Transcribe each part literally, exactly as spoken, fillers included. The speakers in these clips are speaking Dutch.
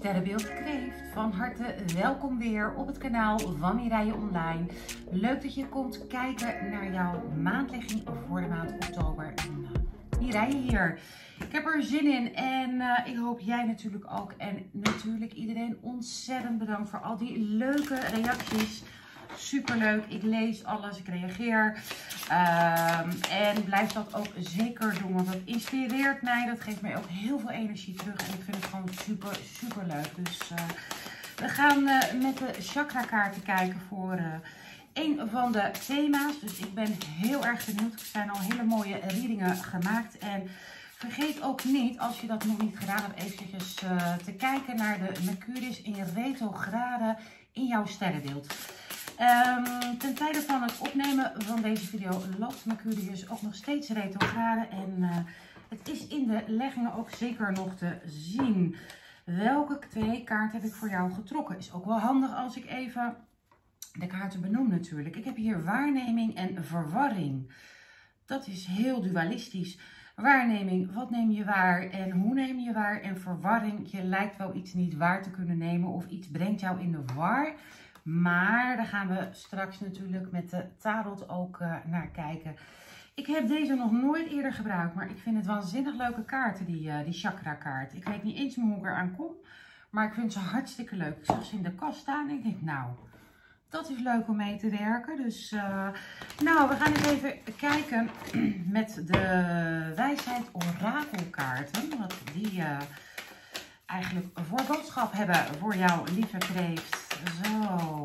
Sterrenbeeld Kreeft, van harte welkom weer op het kanaal van Mireille Online. Leuk dat je komt kijken naar jouw maandlegging voor de maand oktober. En, uh, Mireille hier. Ik heb er zin in en uh, ik hoop jij natuurlijk ook. En natuurlijk iedereen ontzettend bedankt voor al die leuke reacties. Superleuk, ik lees alles, ik reageer. Um, en blijf dat ook zeker doen, want dat inspireert mij. Dat geeft mij ook heel veel energie terug. En ik vind het gewoon super, super leuk. Dus uh, we gaan uh, met de chakra kaarten kijken voor uh, een van de thema's. Dus ik ben heel erg benieuwd. Er zijn al hele mooie readingen gemaakt. En vergeet ook niet, als je dat nog niet gedaan hebt, eventjes uh, te kijken naar de Mercurius in retrograde in jouw sterrenbeeld. Um, ten tijde van het opnemen van deze video loopt Mercurius ook nog steeds retrograde. En uh, het is in de leggingen ook zeker nog te zien. Welke twee kaarten heb ik voor jou getrokken? Is ook wel handig als ik even de kaarten benoem natuurlijk. Ik heb hier waarneming en verwarring. Dat is heel dualistisch. Waarneming, wat neem je waar en hoe neem je waar? En verwarring, je lijkt wel iets niet waar te kunnen nemen of iets brengt jou in de war. Maar daar gaan we straks natuurlijk met de tarot ook uh, naar kijken. Ik heb deze nog nooit eerder gebruikt, maar ik vind het waanzinnig leuke kaarten, die, uh, die chakra kaart. Ik weet niet eens meer hoe ik eraan kom, maar ik vind ze hartstikke leuk. Ik zag ze in de kast staan en ik denk, nou, dat is leuk om mee te werken. Dus, uh, nou, we gaan eens even kijken met de wijsheid orakelkaarten. Wat die uh, eigenlijk voor boodschap hebben voor jouw lieve kreeft. Zo.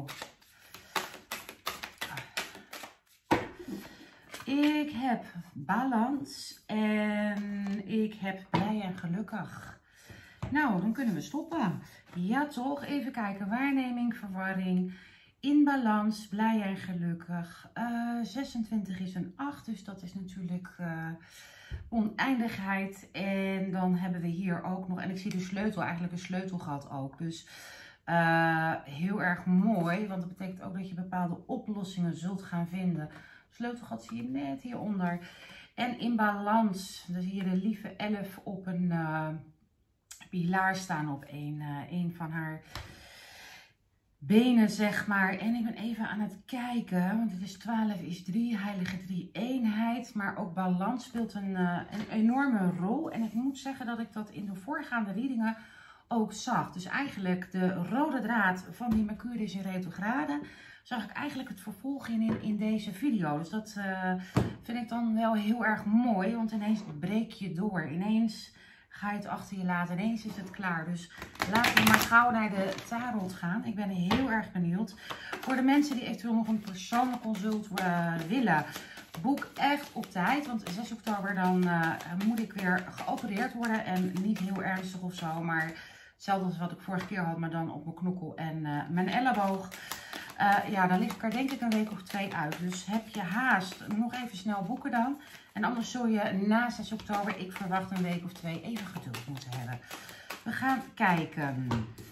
Ik heb balans en ik heb blij en gelukkig. Nou, dan kunnen we stoppen. Ja toch, even kijken. Waarneming, verwarring, in balans, blij en gelukkig. Uh, zesentwintig is een acht, dus dat is natuurlijk uh, oneindigheid. En dan hebben we hier ook nog, en ik zie de sleutel, eigenlijk een sleutelgat ook. Dus Uh, heel erg mooi, want dat betekent ook dat je bepaalde oplossingen zult gaan vinden. Sleutelgat zie je net hieronder. En in balans, dan zie je de lieve elf op een uh, pilaar staan op een, uh, een van haar benen, zeg maar. En ik ben even aan het kijken, want het is twaalf is drie, heilige drie eenheid. Maar ook balans speelt een, uh, een enorme rol. En ik moet zeggen dat ik dat in de voorgaande readingen ook zag. Dus eigenlijk de rode draad van die Mercurius in retrograde zag ik eigenlijk het vervolg in, in deze video. Dus dat uh, vind ik dan wel heel erg mooi, want ineens breek je door. Ineens ga je het achter je laten, ineens is het klaar. Dus laten we maar gauw naar de tarot gaan. Ik ben heel erg benieuwd. Voor de mensen die eventueel nog een persoonlijk consult uh, willen, boek echt op tijd, want zes oktober dan uh, moet ik weer geopereerd worden en niet heel ernstig of zo, maar hetzelfde als wat ik vorige keer had, maar dan op mijn knokkel en uh, mijn elleboog. Uh, ja, dan lig ik er denk ik een week of twee uit. Dus heb je haast, nog even snel boeken dan. En anders zul je na zes oktober, ik verwacht een week of twee, even geduld moeten hebben. We gaan kijken.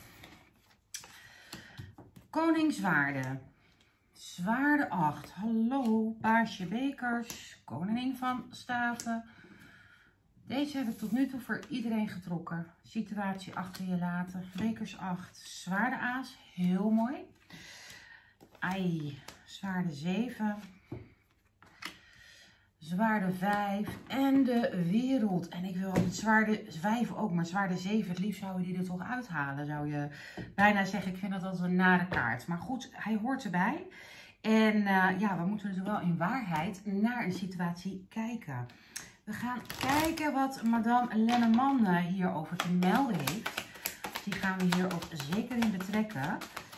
Koningswaarde. Zwaarde acht. Hallo, paasje bekers. Koningin van staven. Deze heb ik tot nu toe voor iedereen getrokken. Situatie achter je laten. Bekers acht. Zwaarde aas. Heel mooi. Ai. Zwaarde zeven. Zwaarde vijf. En de wereld. En ik wil het zwaarde vijf ook. Maar zwaarde zeven. Het liefst zou je die er toch uithalen. Zou je bijna zeggen. Ik vind dat altijd een nare kaart. Maar goed. Hij hoort erbij. En uh, ja. We moeten dus wel in waarheid naar een situatie kijken. We gaan kijken wat madame Lenneman hierover te melden heeft. Die gaan we hier ook zeker in betrekken.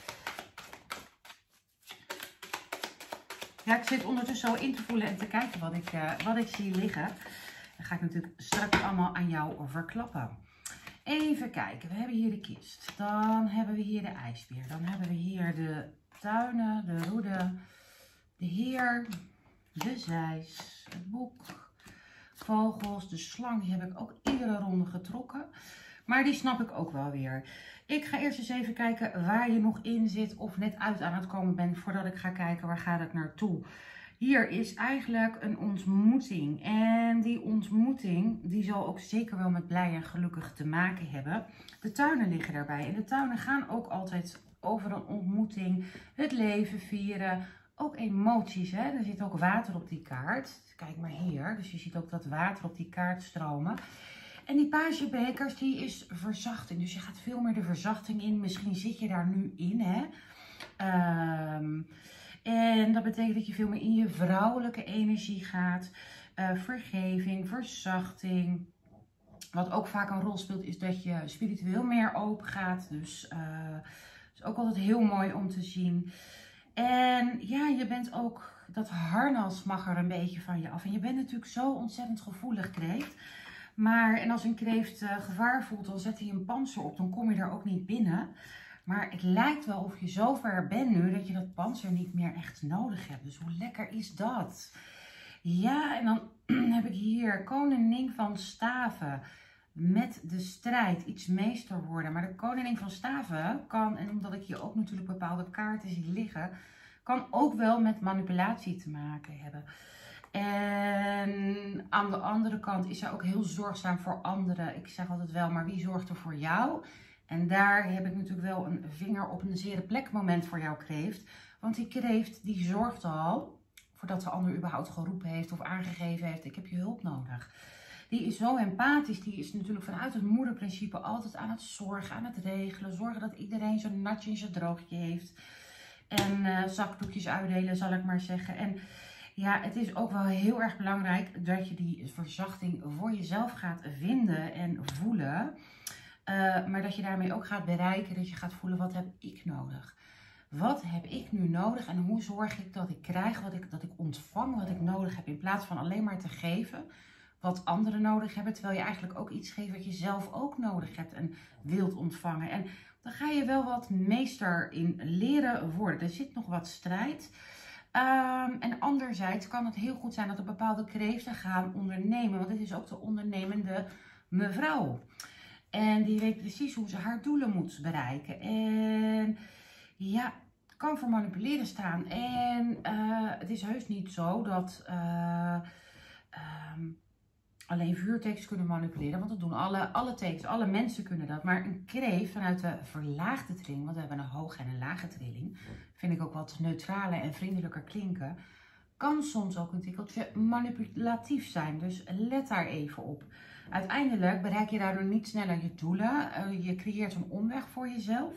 Ja, ik zit ondertussen zo in te voelen en te kijken wat ik, uh, wat ik zie liggen. Dat ga ik natuurlijk straks allemaal aan jou verklappen. Even kijken, we hebben hier de kist. Dan hebben we hier de ijsbeer. Dan hebben we hier de tuinen, de roede, de heer, de zeis, het boek. Vogels, de slang, die heb ik ook iedere ronde getrokken. Maar die snap ik ook wel weer. Ik ga eerst eens even kijken waar je nog in zit of net uit aan het komen bent voordat ik ga kijken waar gaat het naartoe. Hier is eigenlijk een ontmoeting. En die ontmoeting, die zal ook zeker wel met blij en gelukkig te maken hebben. De tuinen liggen daarbij. En de tuinen gaan ook altijd over een ontmoeting, het leven vieren. Ook emoties, hè? Er zit ook water op die kaart. Kijk maar hier. Dus je ziet ook dat water op die kaart stromen. En die paasjebekers, die is verzachting. Dus je gaat veel meer de verzachting in. Misschien zit je daar nu in, hè. Um, en dat betekent dat je veel meer in je vrouwelijke energie gaat. Uh, vergeving, verzachting. Wat ook vaak een rol speelt, is dat je spiritueel meer open gaat. Dus uh, is ook altijd heel mooi om te zien. En ja, je bent ook, dat harnas mag er een beetje van je af. En je bent natuurlijk zo ontzettend gevoelig, kreeft. Maar, en als een kreeft uh, gevaar voelt, dan zet hij een pantser op. Dan kom je er ook niet binnen. Maar het lijkt wel of je zo ver bent nu, dat je dat pantser niet meer echt nodig hebt. Dus hoe lekker is dat? Ja, en dan heb ik hier koningin van staven. Met de strijd iets meester worden. Maar de koningin van staven kan, en omdat ik hier ook natuurlijk bepaalde kaarten zie liggen, kan ook wel met manipulatie te maken hebben. En aan de andere kant is zij ook heel zorgzaam voor anderen. Ik zeg altijd wel, maar wie zorgt er voor jou? En daar heb ik natuurlijk wel een vinger op een zere plek moment voor jou, kreeft. Want die kreeft, die zorgt al, voordat de ander überhaupt geroepen heeft of aangegeven heeft, ik heb je hulp nodig. Die is zo empathisch, die is natuurlijk vanuit het moederprincipe altijd aan het zorgen, aan het regelen. Zorgen dat iedereen zijn natje en zijn droogje heeft. En uh, zakdoekjes uitdelen, zal ik maar zeggen. En ja, het is ook wel heel erg belangrijk dat je die verzachting voor jezelf gaat vinden en voelen. Uh, maar dat je daarmee ook gaat bereiken, dat je gaat voelen, wat heb ik nodig? Wat heb ik nu nodig en hoe zorg ik dat ik krijg, wat ik, dat ik ontvang wat ik nodig heb, in plaats van alleen maar te geven wat anderen nodig hebben, terwijl je eigenlijk ook iets geeft wat je zelf ook nodig hebt en wilt ontvangen. En dan ga je wel wat meester in leren worden. Er zit nog wat strijd. Um, en anderzijds kan het heel goed zijn dat er bepaalde kreeften gaan ondernemen, want dit is ook de ondernemende mevrouw. En die weet precies hoe ze haar doelen moet bereiken. En ja, het kan voor manipuleren staan. En uh, het is heus niet zo dat uh, um, alleen vuurtekens kunnen manipuleren. Want dat doen alle, alle tekens, alle mensen kunnen dat. Maar een kreeft vanuit de verlaagde trilling, want we hebben een hoge en een lage trilling, vind ik ook wat neutraler en vriendelijker klinken, kan soms ook een tikkeltje manipulatief zijn. Dus let daar even op. Uiteindelijk bereik je daardoor niet sneller je doelen. Uh, je creëert een omweg voor jezelf.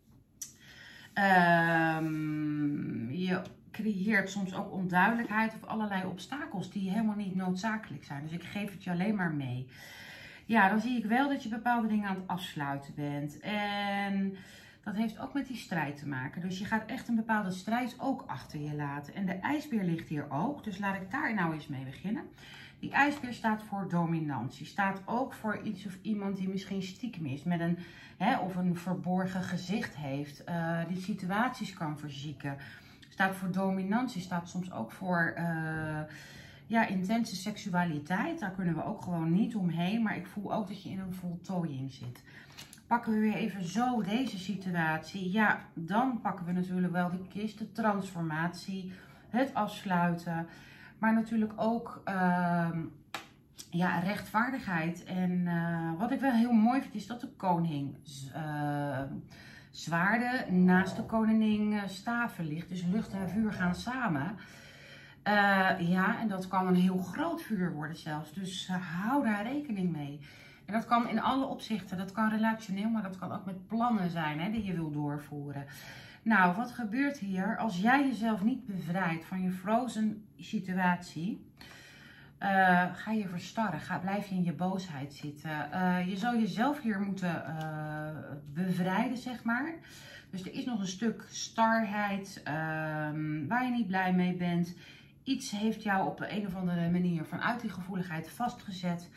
Um, je creëert soms ook onduidelijkheid of allerlei obstakels die helemaal niet noodzakelijk zijn. Dus ik geef het je alleen maar mee. Ja, dan zie ik wel dat je bepaalde dingen aan het afsluiten bent. En dat heeft ook met die strijd te maken. Dus je gaat echt een bepaalde strijd ook achter je laten. En de ijsbeer ligt hier ook. Dus laat ik daar nou eens mee beginnen. Die ijsbeer staat voor dominantie. Staat ook voor iets of iemand die misschien stiekem is. Met een, hè, of een verborgen gezicht heeft. Uh, die situaties kan verzieken. Staat voor dominantie. Staat soms ook voor uh, ja, intense seksualiteit. Daar kunnen we ook gewoon niet omheen. Maar ik voel ook dat je in een voltooiing zit. Pakken we weer even zo deze situatie. Ja, dan pakken we natuurlijk wel de kist. De transformatie. Het afsluiten. Maar natuurlijk ook uh, ja, rechtvaardigheid. En uh, wat ik wel heel mooi vind is dat de koning uh, zwaarden naast de koningin uh, staven ligt. Dus lucht en vuur gaan samen. Uh, ja, en dat kan een heel groot vuur worden zelfs. Dus uh, hou daar rekening mee. En dat kan in alle opzichten. Dat kan relationeel, maar dat kan ook met plannen zijn, hè, die je wil doorvoeren. Nou, wat gebeurt hier als jij jezelf niet bevrijdt van je frozen situatie? Uh, ga je verstarren, ga, blijf je in je boosheid zitten. Uh, je zou jezelf hier moeten uh, bevrijden, zeg maar. Dus er is nog een stuk starheid uh, waar je niet blij mee bent. Iets heeft jou op een of andere manier vanuit die gevoeligheid vastgezet.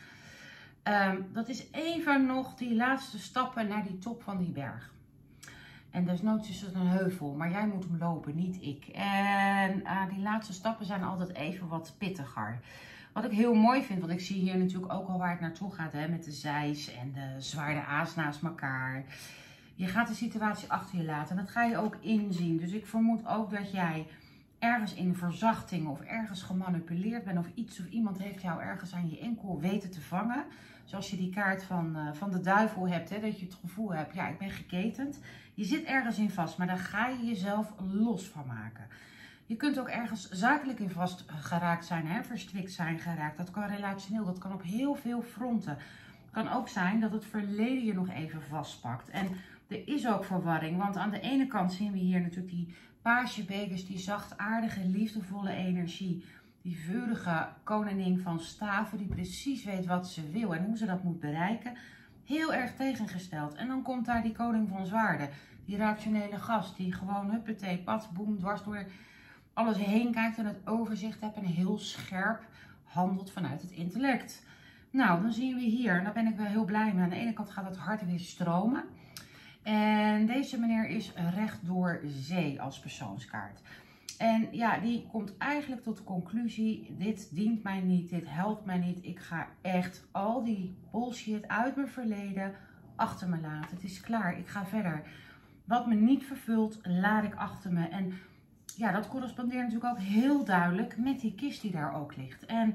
Um, dat is even nog die laatste stappen naar die top van die berg. En desnoods is het een heuvel, maar jij moet hem lopen, niet ik. En uh, die laatste stappen zijn altijd even wat pittiger. Wat ik heel mooi vind, want ik zie hier natuurlijk ook al waar het naartoe gaat, hè, met de zeis en de zwaarde aas naast elkaar. Je gaat de situatie achter je laten en dat ga je ook inzien. Dus ik vermoed ook dat jij ergens in verzachting of ergens gemanipuleerd bent of iets of iemand heeft jou ergens aan je enkel weten te vangen. Zoals je die kaart van, uh, van de duivel hebt, hè, dat je het gevoel hebt, ja, ik ben geketend. Je zit ergens in vast, maar daar ga je jezelf los van maken. Je kunt ook ergens zakelijk in vast geraakt zijn, hè, verstrikt zijn geraakt. Dat kan relationeel, dat kan op heel veel fronten. Het kan ook zijn dat het verleden je nog even vastpakt. En er is ook verwarring, want aan de ene kant zien we hier natuurlijk die paarsjebekers, die zachtaardige, liefdevolle energie. Die vurige koningin van staven, die precies weet wat ze wil en hoe ze dat moet bereiken. Heel erg tegengesteld. En dan komt daar die koning van zwaarden. Die rationele gast, die gewoon huppatee, pats, boem, dwars door alles heen kijkt en het overzicht hebt en heel scherp handelt vanuit het intellect. Nou, dan zien we hier, en daar ben ik wel heel blij mee. Aan de ene kant gaat het hart weer stromen. En deze meneer is recht door zee als persoonskaart. En ja, die komt eigenlijk tot de conclusie, dit dient mij niet, dit helpt mij niet. Ik ga echt al die bullshit uit mijn verleden achter me laten. Het is klaar, ik ga verder. Wat me niet vervult, laat ik achter me. En ja, dat correspondeert natuurlijk ook heel duidelijk met die kist die daar ook ligt. En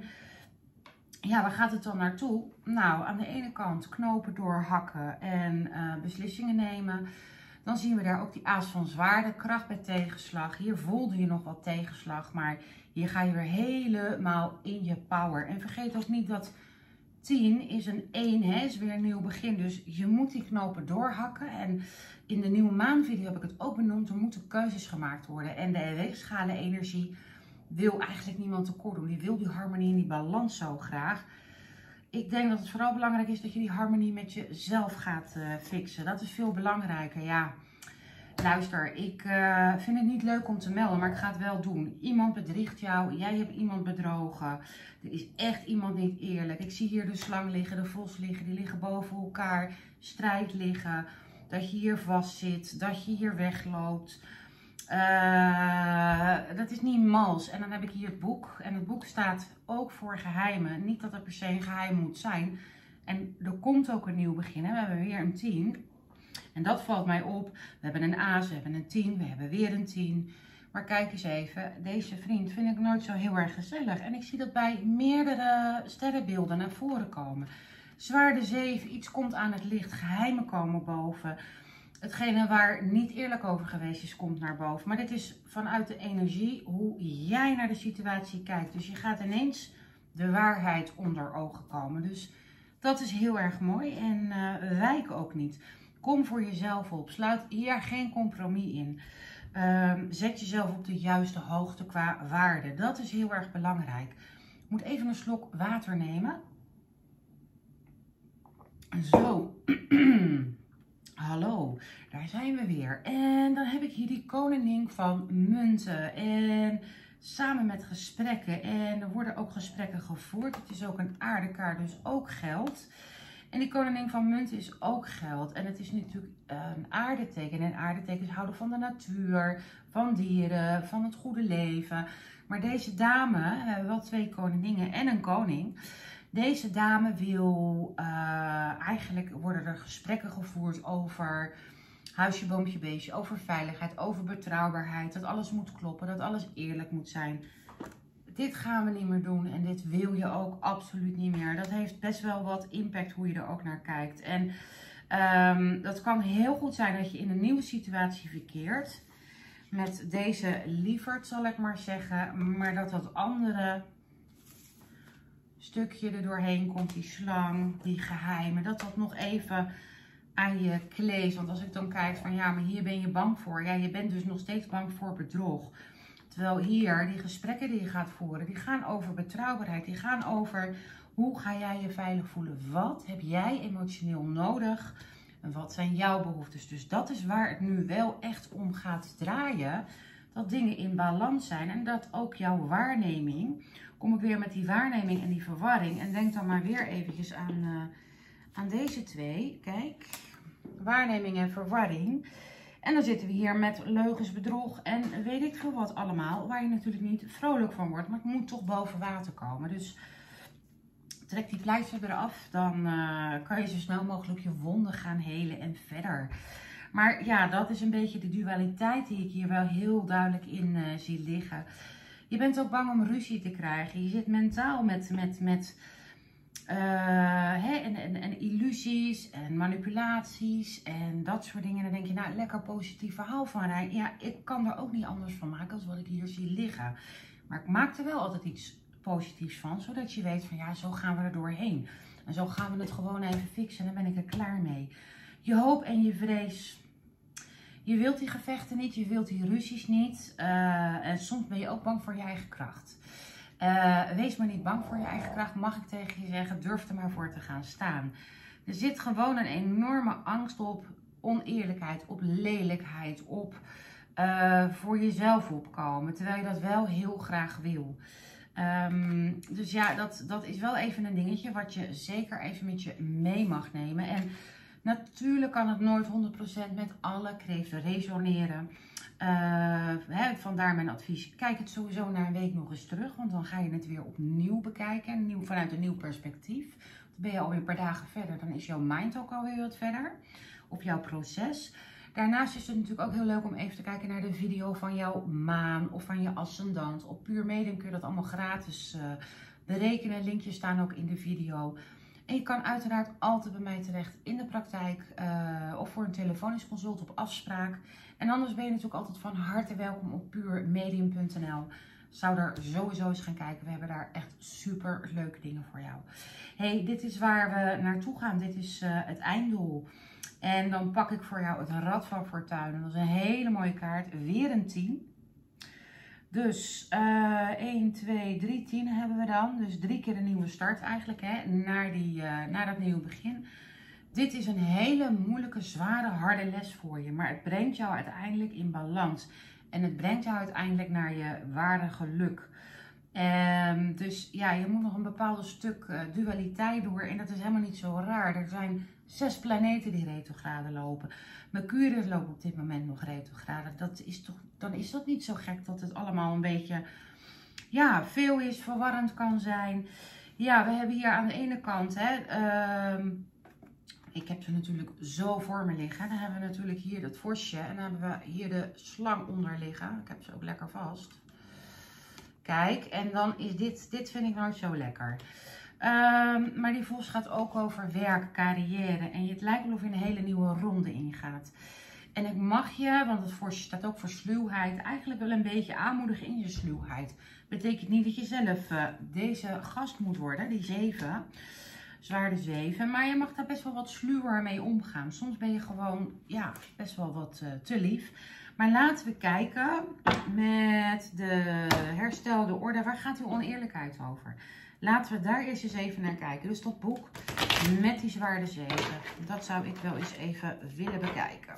ja, waar gaat het dan naartoe? Nou, aan de ene kant knopen doorhakken en uh, beslissingen nemen. Dan zien we daar ook die aas van zwaarden, kracht bij tegenslag. Hier voelde je nog wat tegenslag, maar hier ga je weer helemaal in je power. En vergeet ook niet dat tien is een één, hè, is weer een nieuw begin. Dus je moet die knopen doorhakken. En in de nieuwe maanvideo heb ik het ook benoemd, er moeten keuzes gemaakt worden. En de weegschalen energie wil eigenlijk niemand tekort doen. Die wil die harmonie en die balans zo graag. Ik denk dat het vooral belangrijk is dat je die harmonie met jezelf gaat uh, fixen. Dat is veel belangrijker. Ja, luister, ik uh, vind het niet leuk om te melden, maar ik ga het wel doen. Iemand bedriegt jou, jij hebt iemand bedrogen. Er is echt iemand niet eerlijk. Ik zie hier de slang liggen, de vos liggen, die liggen boven elkaar. Strijd liggen, dat je hier vast zit, dat je hier wegloopt. Uh, dat is niet mals. En dan heb ik hier het boek. En het boek staat ook voor geheimen. Niet dat het per se een geheim moet zijn. En er komt ook een nieuw begin. Hè? We hebben weer een tien. En dat valt mij op. We hebben een aas, we hebben een tien, we hebben weer een tien. Maar kijk eens even. Deze vriend vind ik nooit zo heel erg gezellig. En ik zie dat bij meerdere sterrenbeelden naar voren komen. Zwaarde zeven, iets komt aan het licht. Geheimen komen boven. Hetgene waar niet eerlijk over geweest is, komt naar boven. Maar dit is vanuit de energie hoe jij naar de situatie kijkt. Dus je gaat ineens de waarheid onder ogen komen. Dus dat is heel erg mooi. En uh, wijk ook niet. Kom voor jezelf op. Sluit hier geen compromis in. Uh, zet jezelf op de juiste hoogte qua waarde. Dat is heel erg belangrijk. Ik moet even een slok water nemen. Zo. Hallo, daar zijn we weer. En dan heb ik hier die koningin van munten. En samen met gesprekken. En er worden ook gesprekken gevoerd. Het is ook een aardekaart, dus ook geld. En die koningin van munten is ook geld. En het is natuurlijk een aardeteken. En aardetekens houden van de natuur, van dieren, van het goede leven. Maar deze dame, we hebben wel twee koninginnen en een koning. Deze dame wil, uh, eigenlijk worden er gesprekken gevoerd over huisje, boompje, beestje, over veiligheid, over betrouwbaarheid. Dat alles moet kloppen, dat alles eerlijk moet zijn. Dit gaan we niet meer doen en dit wil je ook absoluut niet meer. Dat heeft best wel wat impact hoe je er ook naar kijkt. En um, dat kan heel goed zijn dat je in een nieuwe situatie verkeert. Met deze lieverd zal ik maar zeggen, maar dat dat andere stukje er doorheen komt, die slang, die geheimen, dat dat nog even aan je kleeft. Want als ik dan kijk van ja, maar hier ben je bang voor. Ja, je bent dus nog steeds bang voor bedrog. Terwijl hier, die gesprekken die je gaat voeren, die gaan over betrouwbaarheid. Die gaan over hoe ga jij je veilig voelen. Wat heb jij emotioneel nodig? En wat zijn jouw behoeftes? Dus dat is waar het nu wel echt om gaat draaien. Dat dingen in balans zijn en dat ook jouw waarneming. Kom ik weer met die waarneming en die verwarring. En denk dan maar weer eventjes aan, uh, aan deze twee. Kijk, waarneming en verwarring. En dan zitten we hier met leugens, bedrog en weet ik veel wat allemaal. Waar je natuurlijk niet vrolijk van wordt. Maar het moet toch boven water komen. Dus trek die pleister eraf. Dan uh, kan je zo snel mogelijk je wonden gaan helen en verder. Maar ja, dat is een beetje de dualiteit die ik hier wel heel duidelijk in uh, zie liggen. Je bent ook bang om ruzie te krijgen. Je zit mentaal met, met, met uh, hè, en, en, en illusies en manipulaties en dat soort dingen. Dan denk je, nou, lekker positief verhaal van Rijn. Ja, ik kan er ook niet anders van maken als wat ik hier zie liggen. Maar ik maak er wel altijd iets positiefs van, zodat je weet van ja, zo gaan we er doorheen. En zo gaan we het gewoon even fixen en dan ben ik er klaar mee. Je hoop en je vrees. Je wilt die gevechten niet, je wilt die ruzies niet. Uh, en soms ben je ook bang voor je eigen kracht. Uh, wees maar niet bang voor je eigen kracht, mag ik tegen je zeggen. Durf er maar voor te gaan staan. Er zit gewoon een enorme angst op oneerlijkheid, op lelijkheid, op uh, voor jezelf opkomen. Terwijl je dat wel heel graag wil. Um, dus ja, dat, dat is wel even een dingetje wat je zeker even met je mee mag nemen. En natuurlijk kan het nooit honderd procent met alle kreeften resoneren. Uh, hè, vandaar mijn advies. Kijk het sowieso na een week nog eens terug. Want dan ga je het weer opnieuw bekijken. Nieuw, vanuit een nieuw perspectief. Dan ben je alweer een paar dagen verder. Dan is jouw mind ook alweer wat verder. Op jouw proces. Daarnaast is het natuurlijk ook heel leuk om even te kijken naar de video van jouw maan. Of van je ascendant. Op Puur Medium kun je dat allemaal gratis uh, berekenen. Linkjes staan ook in de video. En je kan uiteraard altijd bij mij terecht in de praktijk uh, of voor een telefonisch consult op afspraak. En anders ben je natuurlijk altijd van harte welkom op puur medium punt n l. Zou daar sowieso eens gaan kijken. We hebben daar echt super leuke dingen voor jou. Hey, dit is waar we naartoe gaan. Dit is uh, het einddoel. En dan pak ik voor jou het Rad van Fortuin. En dat is een hele mooie kaart. Weer een tien. Dus uh, één, twee, drie, tien hebben we dan. Dus drie keer een nieuwe start eigenlijk, hè, naar, die, uh, naar dat nieuwe begin. Dit is een hele moeilijke, zware, harde les voor je. Maar het brengt jou uiteindelijk in balans. En het brengt jou uiteindelijk naar je ware geluk. Um, dus ja, je moet nog een bepaald stuk uh, dualiteit door. En dat is helemaal niet zo raar. Er zijn zes planeten die retrograde lopen. Mercurius loopt op dit moment nog retrograde. Dat is toch, dan is dat niet zo gek dat het allemaal een beetje ja, veel is, verwarrend kan zijn. Ja, we hebben hier aan de ene kant, hè, um, ik heb ze natuurlijk zo voor me liggen. Dan hebben we natuurlijk hier dat vosje en dan hebben we hier de slang onder liggen. Ik heb ze ook lekker vast. Kijk, en dan is dit, dit vind ik nooit zo lekker. Um, maar die vos gaat ook over werk, carrière. En het lijkt wel of je een hele nieuwe ronde ingaat. En ik mag je, want het vosje staat ook voor sluwheid, eigenlijk wel een beetje aanmoedigen in je sluwheid. Betekent niet dat je zelf uh, deze gast moet worden, die zeven. Zwaarde zeven. Maar je mag daar best wel wat sluwer mee omgaan. Soms ben je gewoon, ja, best wel wat uh, te lief. Maar laten we kijken met de herstelde orde. Waar gaat die oneerlijkheid over? Laten we daar eerst eens even naar kijken. Dus dat boek met die zwaarde zeven. Dat zou ik wel eens even willen bekijken.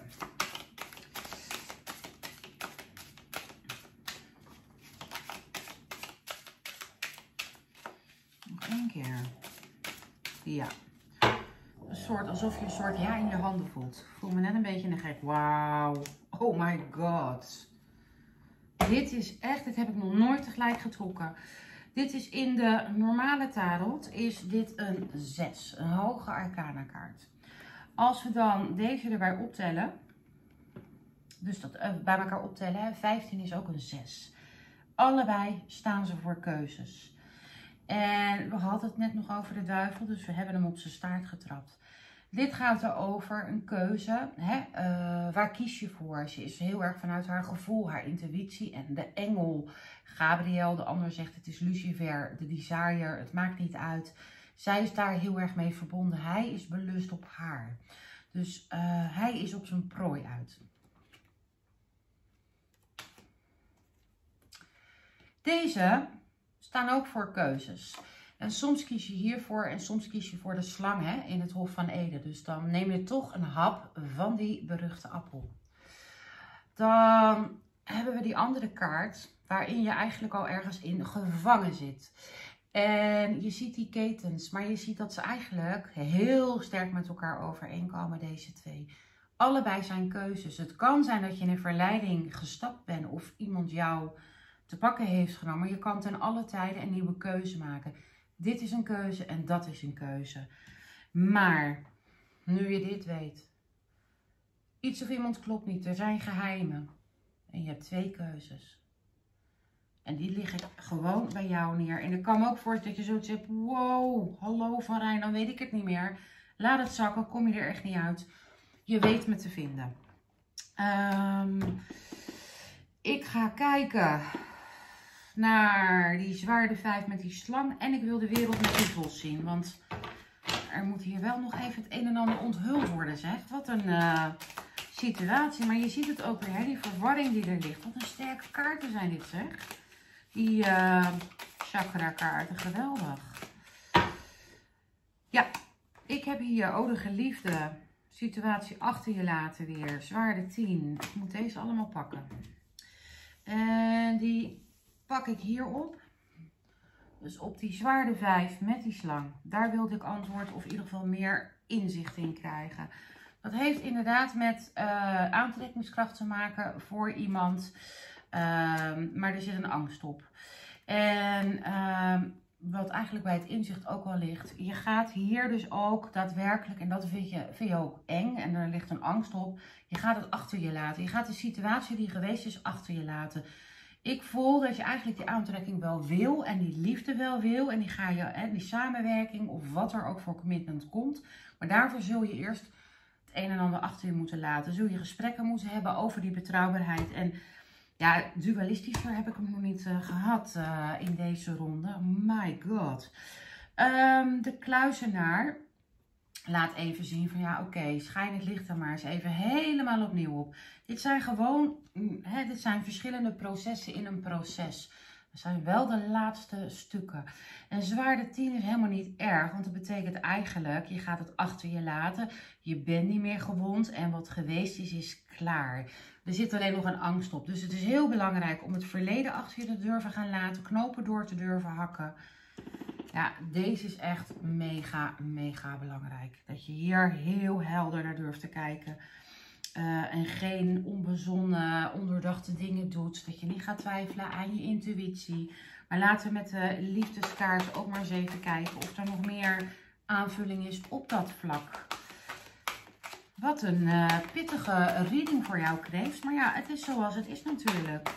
Nog één keer. Ja. Een soort, alsof je een soort ja in je handen voelt. Ik voel me net een beetje in de gek. Wauw. Oh my god. Dit is echt, dit heb ik nog nooit tegelijk getrokken. Dit is in de normale tarot, is dit een zes. Een hoge arcana kaart. Als we dan deze erbij optellen. Dus dat uh, bij elkaar optellen. Hè, vijftien is ook een zes. Allebei staan ze voor keuzes. En we hadden het net nog over de duivel, dus we hebben hem op zijn staart getrapt. Dit gaat erover een keuze. Hè? Uh, waar kies je voor? Ze is heel erg vanuit haar gevoel, haar intuïtie. En de engel, Gabriel, de ander zegt het is Lucifer, de desire, het maakt niet uit. Zij is daar heel erg mee verbonden. Hij is belust op haar. Dus uh, hij is op zijn prooi uit. Deze staan ook voor keuzes. En soms kies je hiervoor en soms kies je voor de slang, hè, in het Hof van Eden. Dus dan neem je toch een hap van die beruchte appel. Dan hebben we die andere kaart waarin je eigenlijk al ergens in gevangen zit. En je ziet die ketens, maar je ziet dat ze eigenlijk heel sterk met elkaar overeenkomen, deze twee. Allebei zijn keuzes. Het kan zijn dat je in een verleiding gestapt bent of iemand jou te pakken heeft genomen. Maar je kan ten alle tijden een nieuwe keuze maken. Dit is een keuze en dat is een keuze. Maar, nu je dit weet, Iets of iemand klopt niet. Er zijn geheimen. En je hebt twee keuzes. En die lig ik gewoon bij jou neer. En ik kan me ook voorstellen dat je zoiets hebt. Wow, hallo Van Rijn, dan weet ik het niet meer. Laat het zakken, kom je er echt niet uit. Je weet me te vinden. Um, ik ga kijken naar die zwaarde vijf met die slang. En ik wil de wereld met duivels zien. Want er moet hier wel nog even het een en ander onthuld worden, zeg. Wat een uh, situatie. Maar je ziet het ook weer, hè? Die verwarring die er ligt. Wat een sterke kaarten zijn dit, zeg. Die uh, chakra kaarten, geweldig. Ja, ik heb hier, oh de geliefde, situatie achter je laten weer. Zwaarde tien. Ik moet deze allemaal pakken. En die pak ik hierop. Dus op die zwaarde vijf met die slang. Daar wilde ik antwoord of in ieder geval meer inzicht in krijgen. Dat heeft inderdaad met uh, aantrekkingskracht te maken voor iemand. Uh, maar er zit een angst op. En uh, wat eigenlijk bij het inzicht ook wel ligt. Je gaat hier dus ook daadwerkelijk, en dat vind je, vind je ook eng. En er ligt een angst op. Je gaat het achter je laten. Je gaat de situatie die geweest is achter je laten. Ik voel dat je eigenlijk die aantrekking wel wil en die liefde wel wil. En die ga je, hè, die samenwerking of wat er ook voor commitment komt. Maar daarvoor zul je eerst het een en ander achter je moeten laten. Zul je gesprekken moeten hebben over die betrouwbaarheid. En ja, dualistischer heb ik hem nog niet uh, gehad uh, in deze ronde. My god. Um, de kluizenaar laat even zien van ja, oké, okay, schijn het licht er maar eens even helemaal opnieuw op. Dit zijn gewoon, hè, dit zijn verschillende processen in een proces. Dat zijn wel de laatste stukken. En zwaarde tien is helemaal niet erg, want dat betekent eigenlijk, je gaat het achter je laten. Je bent niet meer gewond en wat geweest is, is klaar. Er zit alleen nog een angst op. Dus het is heel belangrijk om het verleden achter je te durven gaan laten, knopen door te durven hakken. Ja, deze is echt mega, mega belangrijk. Dat je hier heel helder naar durft te kijken. Uh, en geen onbezonnen, ondoordachte dingen doet. Dat je niet gaat twijfelen aan je intuïtie. Maar laten we met de liefdeskaart ook maar eens even kijken of er nog meer aanvulling is op dat vlak. Wat een uh, pittige reading voor jou, Kreeft. Maar ja, het is zoals het is natuurlijk.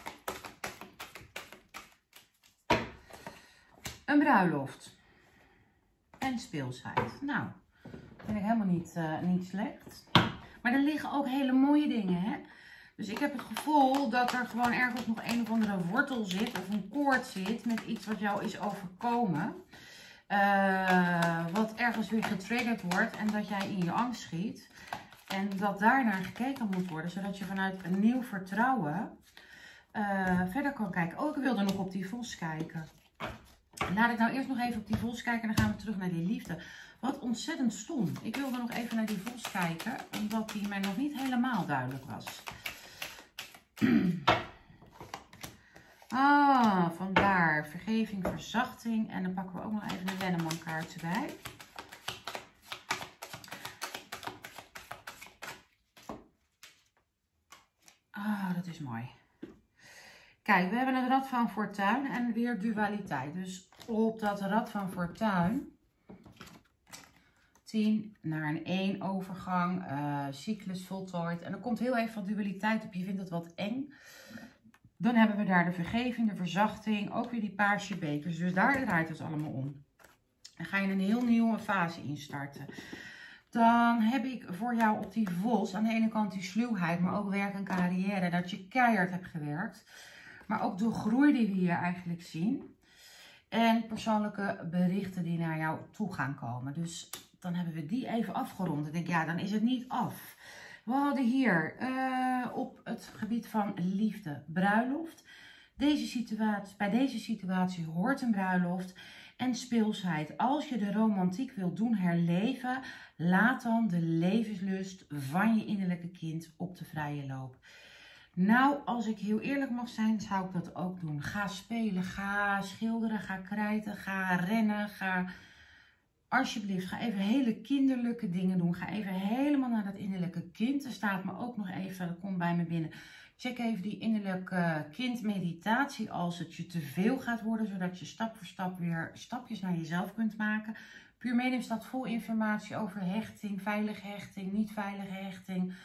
Een bruiloft. En speelsheid. Nou, dat vind ik helemaal niet, uh, niet slecht. Maar er liggen ook hele mooie dingen, hè. Dus ik heb het gevoel dat er gewoon ergens nog een of andere wortel zit. Of een koord zit met iets wat jou is overkomen. Uh, wat ergens weer getriggerd wordt. En dat jij in je angst schiet. En dat daarnaar gekeken moet worden. Zodat je vanuit een nieuw vertrouwen uh, verder kan kijken. Oh, ik wilde nog op die vos kijken. Laat ik nou eerst nog even op die vos kijken en dan gaan we terug naar die liefde. Wat ontzettend stom. Ik wilde nog even naar die vos kijken, omdat die mij nog niet helemaal duidelijk was. Ah, vandaar. Vergeving, verzachting. En dan pakken we ook nog even een Lenneman kaart erbij. Ah, dat is mooi. Kijk, we hebben het Rad van Fortuin en weer dualiteit. Dus op dat Rad van Fortuin, tien naar een één overgang, uh, cyclus voltooid. En er komt heel even wat dualiteit op. Je vindt het wat eng. Dan hebben we daar de vergeving, de verzachting, ook weer die paarse bekers. Dus daar draait het allemaal om. Dan ga je een heel nieuwe fase instarten. Dan heb ik voor jou op die vos aan de ene kant die sluwheid, maar ook werk en carrière. Dat je keihard hebt gewerkt. Maar ook de groei die we hier eigenlijk zien. En persoonlijke berichten die naar jou toe gaan komen. Dus dan hebben we die even afgerond. Ik denk, ja, dan is het niet af. We hadden hier uh, op het gebied van liefde, bruiloft. Deze situatie, bij deze situatie hoort een bruiloft en speelsheid. Als je de romantiek wilt doen herleven, laat dan de levenslust van je innerlijke kind op de vrije loop. Nou, als ik heel eerlijk mag zijn, zou ik dat ook doen. Ga spelen, ga schilderen, ga krijten, ga rennen, ga... Alsjeblieft, ga even hele kinderlijke dingen doen. Ga even helemaal naar dat innerlijke kind. Er staat me ook nog even, dat komt bij me binnen. Check even die innerlijke kindmeditatie als het je te veel gaat worden. Zodat je stap voor stap weer stapjes naar jezelf kunt maken. Puur Medium staat vol informatie over hechting, veilige hechting, niet veilige hechting.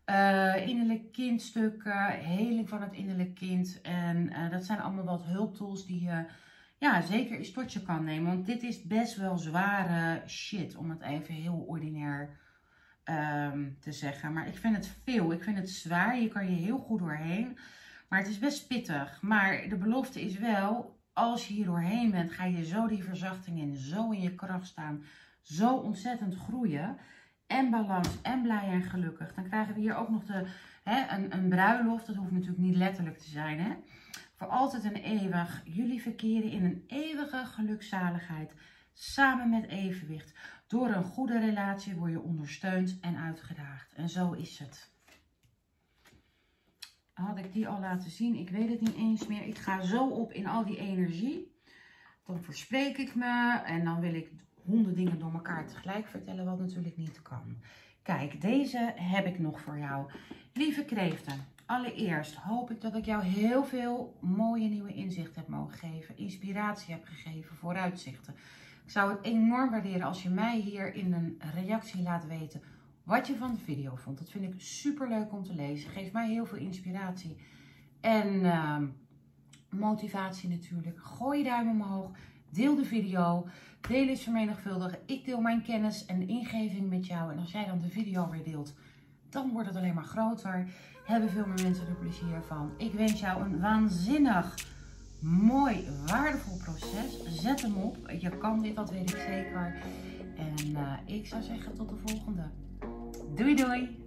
Uh, innerlijk kindstukken, heling van het innerlijk kind. En uh, dat zijn allemaal wat hulptools die je ja, zeker eens tot je kan nemen. Want dit is best wel zware shit, om het even heel ordinair um, te zeggen. Maar ik vind het veel, ik vind het zwaar. Je kan je heel goed doorheen. Maar het is best pittig. Maar de belofte is wel, als je hier doorheen bent, ga je zo die verzachting in, zo in je kracht staan, zo ontzettend groeien. En balans en blij en gelukkig. Dan krijgen we hier ook nog de, hè, een, een bruiloft. Dat hoeft natuurlijk niet letterlijk te zijn. Hè? Voor altijd en eeuwig. Jullie verkeren in een eeuwige gelukzaligheid. Samen met evenwicht. Door een goede relatie word je ondersteund en uitgedaagd. En zo is het. Had ik die al laten zien? Ik weet het niet eens meer. Ik ga zo op in al die energie. Dan verspreek ik me. En dan wil ik honderd dingen door elkaar tegelijk vertellen, wat natuurlijk niet kan. Kijk, deze heb ik nog voor jou. Lieve kreeften, allereerst hoop ik dat ik jou heel veel mooie nieuwe inzichten heb mogen geven. Inspiratie heb gegeven, vooruitzichten. Ik zou het enorm waarderen als je mij hier in een reactie laat weten wat je van de video vond. Dat vind ik super leuk om te lezen. Geeft mij heel veel inspiratie. En uh, motivatie natuurlijk. Gooi je duim omhoog. Deel de video. Deel is vermenigvuldigen. Ik deel mijn kennis en ingeving met jou. En als jij dan de video weer deelt, dan wordt het alleen maar groter. Hebben veel meer mensen er plezier van. Ik wens jou een waanzinnig, mooi, waardevol proces. Zet hem op. Je kan dit, dat weet ik zeker. En uh, ik zou zeggen tot de volgende. Doei doei!